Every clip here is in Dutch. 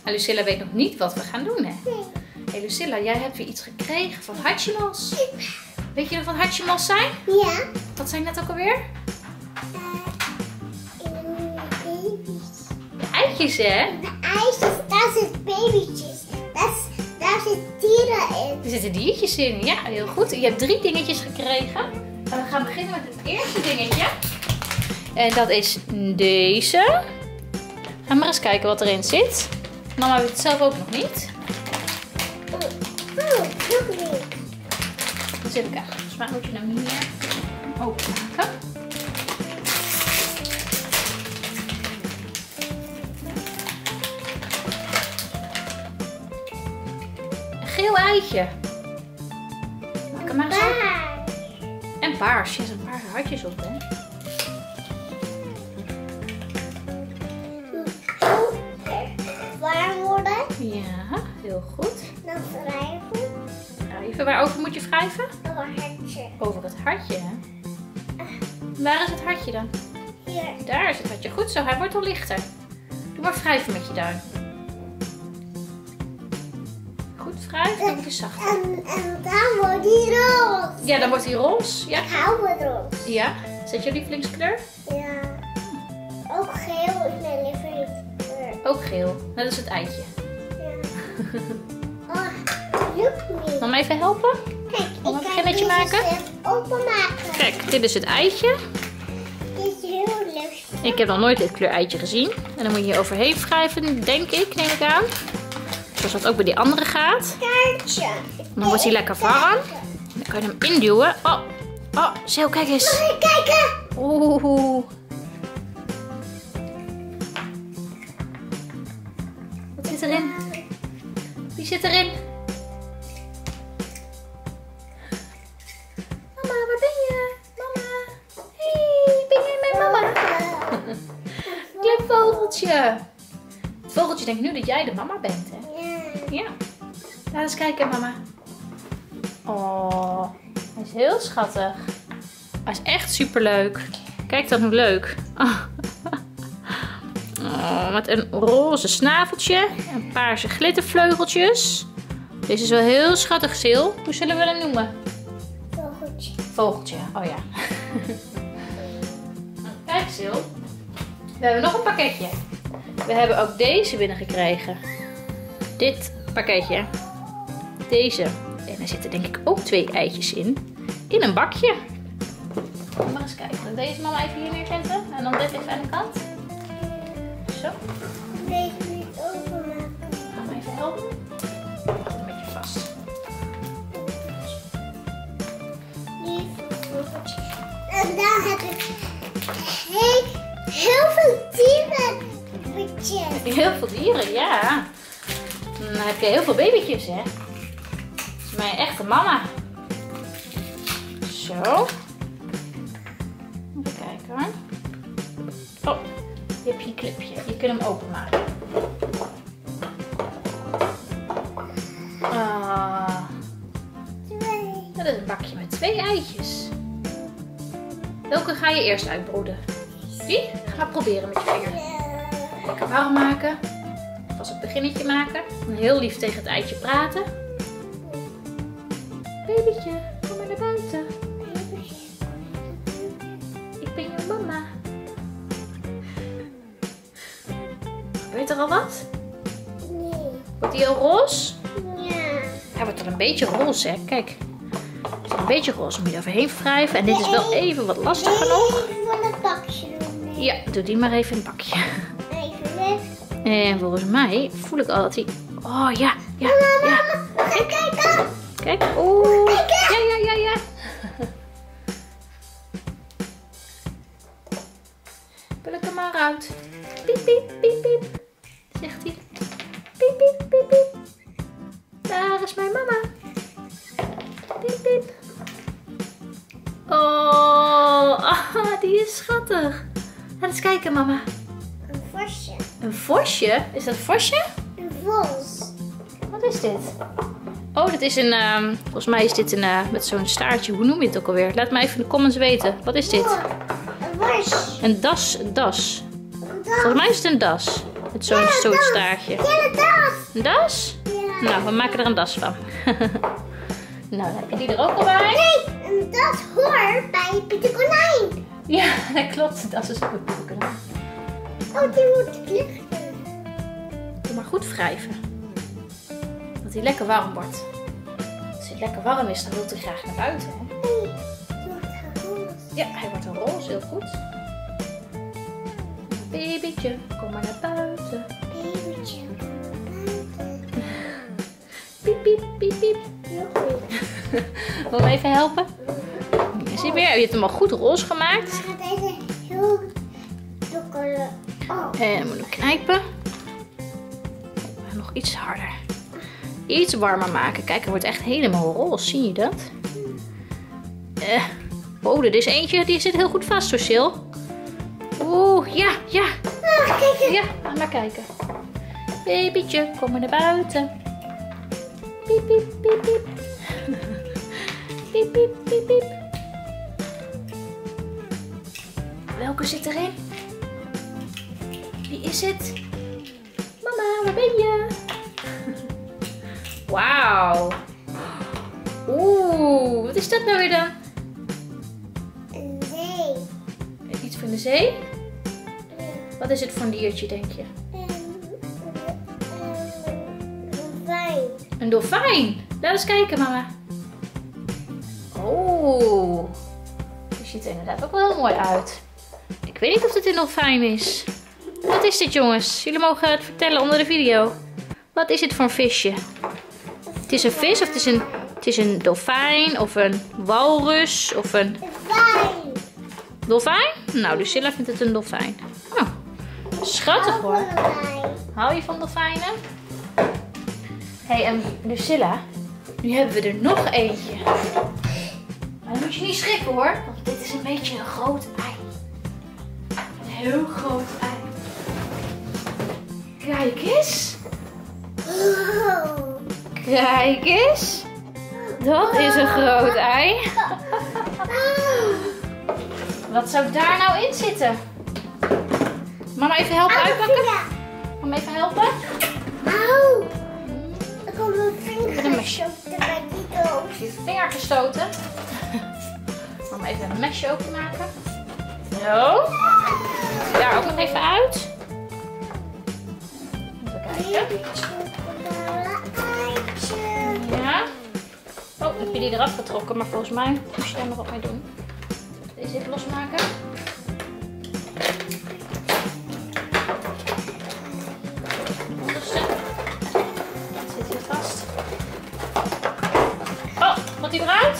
En Lucilla weet nog niet wat we gaan doen, hè? Nee. Hey Lucilla, jij hebt weer iets gekregen van Hatchimals. Weet je nog wat Hatchimals zijn? Ja. Wat zijn dat ook alweer? Baby's. De eitjes, hè? De ijsjes, daar zitten babytjes. Daar zitten dieren in. Er zitten diertjes in. Ja, heel goed. Je hebt 3 dingetjes gekregen. En we gaan beginnen met het eerste dingetje. En dat is deze. Ga maar eens kijken wat erin zit. Mama weet het zelf ook nog niet. Nog niet. Dus even kijken. Volgens mij moet je hem hier openmaken. Een geel eitje. Maak hem maar eens open. En paars. Er zijn paarse hartjes op, hè? Warm worden. Ja, heel goed. Dan wrijven. Wrijven. Waarover moet je wrijven? Nog een hartje. Over het hartje, hè? Waar is het hartje dan? Hier. Daar is het hartje. Goed zo, hij wordt al lichter. Doe maar wrijven met je duim. Goed wrijven, dan wordt hij zacht. En dan wordt die roze. Ja, dan wordt hij roze. Ja. Ik hou van roze. Ja. Is dat je lievelingskleur? Ja. Ook geel is mijn lievelingskleur. Ook geel. Dat is het eitje. Ja. Oh, lukt niet. Mama even helpen? Kijk, Mag ik ik een ga beginnetje deze maken? zelf openmaken. Kijk, dit is het eitje. Dit is heel leuk. Ik heb nog nooit dit kleur eitje gezien. En dan moet je hier overheen wrijven, denk ik, neem ik aan. Zoals dat ook bij die andere gaat. Kaartje. Dan wordt hij lekker warm. Dan kan je hem induwen. Oh, oh, Sil, kijk eens. Mag ik kijken? Oeh. Wat zit erin? Wie zit erin? Mama, waar ben je? Mama. Hey, ben jij mijn mama? Klein vogeltje. Het vogeltje denkt nu dat jij de mama bent, hè? Ja. Ja. Laat eens kijken, mama. Oh, hij is heel schattig. Hij is echt superleuk. Kijk dan hoe leuk. Oh, met een roze snaveltje. En paarse glittervleugeltjes. Deze is wel heel schattig, Sil. Hoe zullen we hem noemen? Vogeltje. Vogeltje, oh ja. Kijk, Sil. We hebben nog een pakketje. We hebben ook deze binnengekregen. Dit pakketje. Deze. En er zitten denk ik ook 2 eitjes in. In een bakje. Maar eens kijken. Dan deze mama even hier neerzetten. En dan dit even aan de kant. Zo. Deze niet openmaken. Ga me even helpen. Wacht een beetje vast. Die vogeltje. En dan heb ik heel veel dieren. Heel veel dieren, ja. Dan heb je heel veel babytjes, hè. Dat is mijn echte mama. Zo. Even kijken hoor. Oh, hier heb je een clipje. Je kunt hem openmaken. Ah, dat is een bakje met 2 eitjes. Welke ga je eerst uitbroeden? Die? Ga proberen met je vinger. Lekker warm maken. Vast het beginnetje maken. En heel lief tegen het eitje praten. Babytje, kom maar naar buiten. Ik ben je mama. Gebeurt er al wat? Nee. Wordt hij al roze? Ja. Hij wordt al een beetje roze, hè. Kijk. Het is een beetje roze. Moet je er overheen wrijven. En dit is wel even wat lastiger nog. Even van het bakje doen. Ja, doe die maar even in het bakje. Even weg. En volgens mij voel ik al dat hij... Oh ja, ja, ja. Ga kijken. Kijk. Oeh. Ja. Pul ik hem maar uit. Piep, piep, piep, piep. Zegt hij. Piep, piep, piep, piep. Daar is mijn mama. Piep, piep. Oh, die is schattig. Laat eens kijken, mama. Een vosje. Een vosje? Is dat een vosje? Een vos. Wat is dit? Oh, dit is een... volgens mij is dit een... met zo'n staartje. Hoe noem je het ook alweer? Laat me even in de comments weten. Wat is dit? Een vos. Een das. Een das. Volgens mij is het een das. Met zo'n stootstaartje. Ja, de das. Een das? Ja. Nou, we maken er een das van. Nou, dan heb je die er ook al bij. Nee, een das hoort bij Pieter Konijn. Ja, dat klopt. Dat is ook een Pieter Konijn. Oh, die moet lichten. Doe maar goed wrijven. Dat hij lekker warm wordt. Als hij lekker warm is, dan wil hij graag naar buiten. Hè? Nee, die wordt roze. Ja, hij wordt een roze, heel goed. Babytje, kom maar naar buiten. Babytje, buiten. Piep, piep, piep, piep. Nog niet. Wil je me even helpen? Is hij weer? Je hebt hem al goed roze gemaakt. Maar gaat deze heel donker. Oh. En dan moeten we knijpen. En nog iets harder. Iets warmer maken. Kijk, hij wordt echt helemaal roze. Zie je dat? Oh, er is eentje. Die zit heel goed vast, zo Sil. Oeh, ja, ja. Ah, kijk eens. Ja, ga maar kijken. Babytje, kom maar naar buiten. Piep, piep, piep, piep. Piep, piep, piep, piep. Welke zit erin? Wie is het? Mama, waar ben je? Wauw. Oeh, wat is dat nou weer dan? Een zee. Iets van de zee? Wat is het voor een diertje, denk je? Een wijn. Een dolfijn. Laat eens kijken, mama. Oh, die ziet er inderdaad ook wel heel mooi uit. Ik weet niet of dit een dolfijn is. Wat is dit, jongens? Jullie mogen het vertellen onder de video. Wat is dit voor een visje? Het is een vis of het is een dolfijn of een walrus of een Wijn. dolfijn? Nou, Lucilla vindt het een dolfijn. Oh, schattig hoor. Wijn. Hou je van dolfijnen? Hé, en Lucilla, nu hebben we er nog eentje. Maar dan moet je niet schrikken hoor, want dit is een beetje een groot ei. Een heel groot ei. Kijk eens. Oh. Kijk eens. Dat is een groot ei. Wat zou daar nou in zitten? Mama even helpen uitpakken? Mama even helpen? Au. Er komt een Met een mesje. vinger bij die doos. Je vinger gestoten. Mama even een mesje openmaken. Zo. Daar ook nog even uit. Even kijken. Ja. Oh, heb je die eraf getrokken, maar volgens mij moest je daar nog wat mee doen. Deze even losmaken. Onderste. Dat zit hier vast. Oh, gaat die eruit?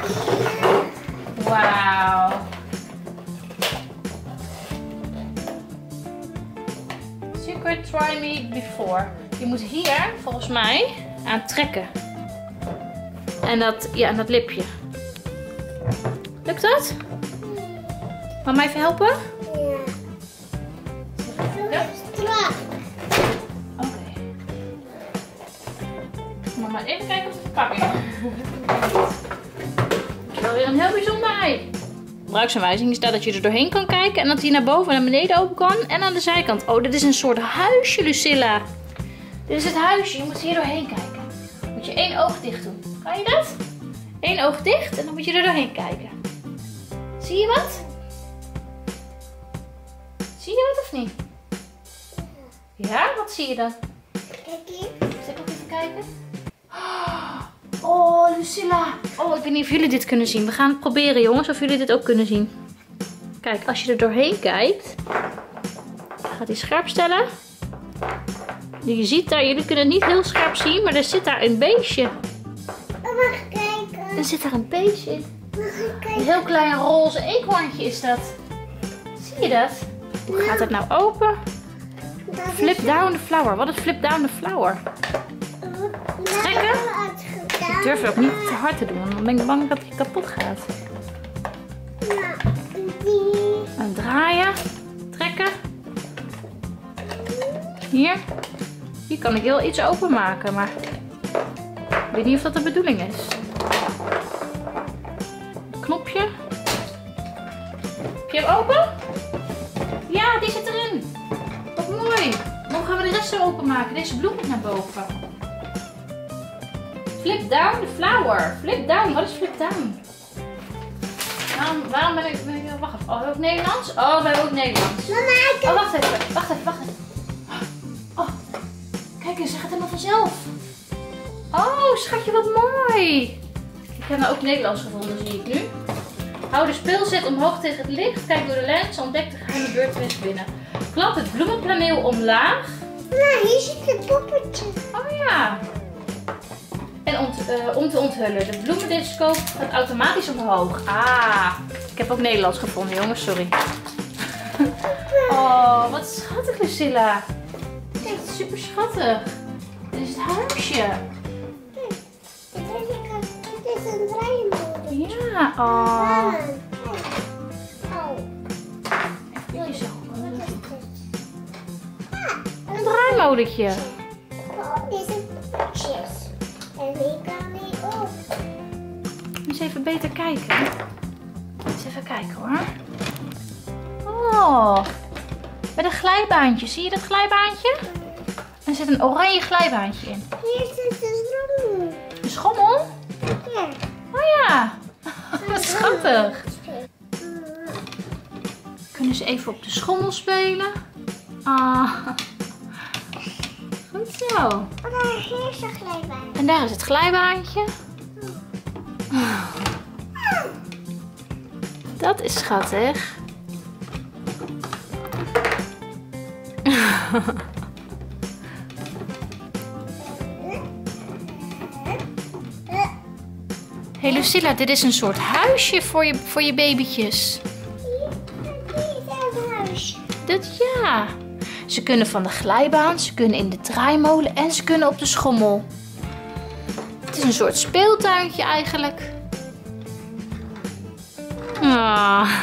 Wauw. Secret try me before. Je moet hier, volgens mij, aan trekken. En dat, ja, en dat lipje. Lukt dat? Mama even helpen? Ja. Strak. Oké. Mama, even kijken of de verpakking. Wel weer een heel bijzonder ei. Gebruiksaanwijzing staat dat je er doorheen kan kijken en dat hij naar boven en naar beneden open kan en aan de zijkant. Oh, dit is een soort huisje, Lucilla. Dit is het huisje. Je moet hier doorheen kijken. Moet je één oog dicht doen. Kan je dat? Eén oog dicht en dan moet je er doorheen kijken. Zie je wat? Zie je wat of niet? Ja, wat zie je dan? Kijk hier. Zal ik ook even kijken? Oh, Lucilla. Oh, ik weet niet of jullie dit kunnen zien. We gaan het proberen, jongens, of jullie dit ook kunnen zien. Kijk, als je er doorheen kijkt, gaat hij scherp stellen. Je ziet daar, jullie kunnen het niet heel scherp zien, maar er zit daar een beestje. Mag ik kijken? Er zit daar een beestje in. Mag ik Een kijken? heel klein roze eekhoorntje is dat. Zie je dat? Hoe gaat het nou open? Dat is Flip down the flower. Wat is flip down the flower? Trekken? uitgedaan. Ik durf het ook niet te hard te doen, want dan ben ik bang dat hij kapot gaat. Nou, die. En draaien. Trekken. Hier. Hier kan ik heel iets openmaken, maar ik weet niet of dat de bedoeling is. Knopje. Heb je hem open? Ja, die zit erin. Wat mooi. Nog zo openmaken. Deze bloem moet naar boven. Flip down the flower. Flip down. Wat is flip down? Waarom ben ik... Wacht even. Oh, hebben we ook Nederlands? Oh, we hebben ook Nederlands. Mama, Oh, wacht even. Wacht even. Oh, kijk eens. Ze gaat helemaal vanzelf. Oh, schatje, wat mooi. Ik heb nou ook Nederlands gevonden, zie ik nu. Hou de speelset omhoog tegen het licht. Kijk door de lens. Ontdek de geheime beurtwinst binnen. Klap het bloemenpaneel omlaag. Mama, hier zit een poppetje. Oh ja. En om te onthullen. De bloemendisco gaat automatisch omhoog. Ah. Ik heb ook Nederlands gevonden, jongens. Sorry. Oh, wat schattig, Lucilla. Dit is echt super schattig. Dit is het huisje. Dit is een draaimolen. Ja. Oh. Wat is dit? Een draaimolentje. Oh, deze poppetjes. En die kan niet op. Eens even beter kijken. Eens even kijken hoor. Oh. Met een glijbaantje. Zie je dat glijbaantje? Er zit een oranje glijbaantje in. Hier zit de schommel. Een schommel? Ja. Oh ja. Wat schattig. Kunnen ze even op de schommel spelen? Ah. Goed zo. Oh, hier is een glijbaan. En daar is het glijbaantje. Dat is schattig. Hey Lucilla, dit is een soort huisje voor je babytjes. Hier is een huisje. Ja. Ze kunnen van de glijbaan, ze kunnen in de draaimolen en ze kunnen op de schommel. Het is een soort speeltuintje eigenlijk. Ah.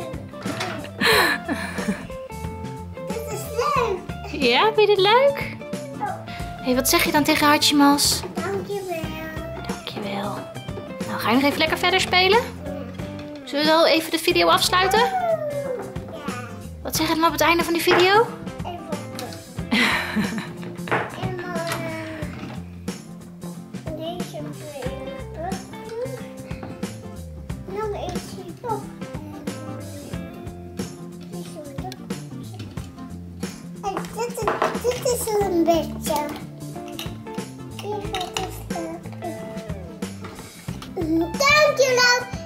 Dit is leuk. Ja, vind je dit leuk? Hey, wat zeg je dan tegen Hachimas? Dankjewel. Dankjewel. Nou, ga je nog even lekker verder spelen? Zullen we al even de video afsluiten? Ja. Wat zeg je dan op het einde van die video? Even op. En dan deze bril. Nog eens hierop. En dit is een beetje. Dankjewel.